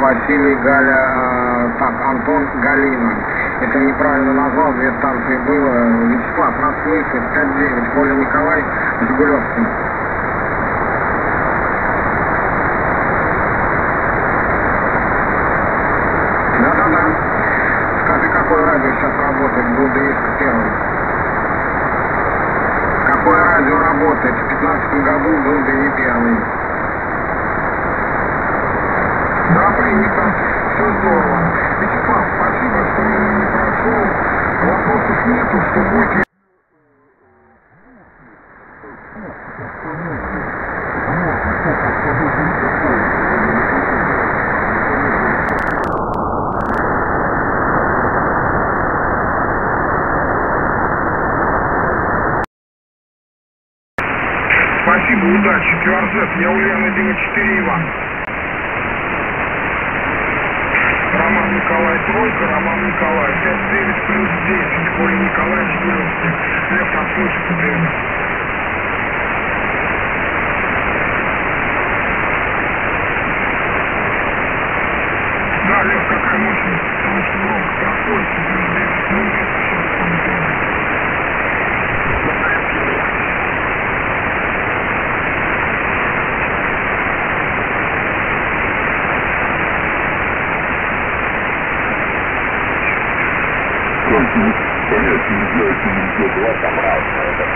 Василий, Галя, так, Антон, Галина. Это неправильно назвал, две станции было. Вячеслав, нас слышит, 5-9, Коля Николай, Жигулевский. Да-да-да. Скажи, какое радио сейчас работает, Belka-DX первый. Какое радио работает? В 15 году Belka-DX первый. Да, принято. Все здорово. Вячеслав, спасибо, что меня не прошел. Вопросов нету, что будет. Спасибо, удачи. QRZ, я Ульяна 94 Иван. Роман Николай Тройка, Роман Николай 5-9 плюс 10, Коля Николай Жигулевский. Лев, нас слышит, привет. Да, Лев, какая мощность, потому что громко проходит, плюс 10, ну, сейчас помню. Понятия не является, не идет, два собрался.